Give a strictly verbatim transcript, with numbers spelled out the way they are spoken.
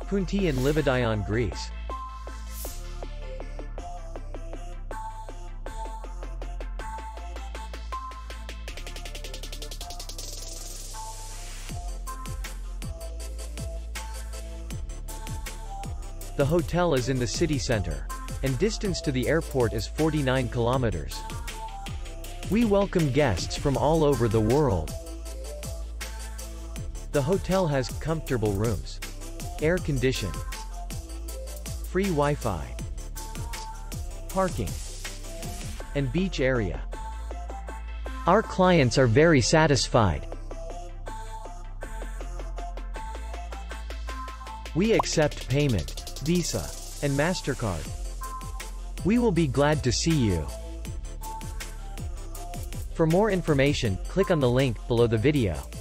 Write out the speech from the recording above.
Pounti in Livadion, Greece. The hotel is in the city center, and distance to the airport is forty-nine kilometers. We welcome guests from all over the world. The hotel has comfortable rooms, air condition, free Wi-Fi, parking, and beach area. Our clients are very satisfied. We accept payment, Visa, and MasterCard. We will be glad to see you. For more information, click on the link below the video.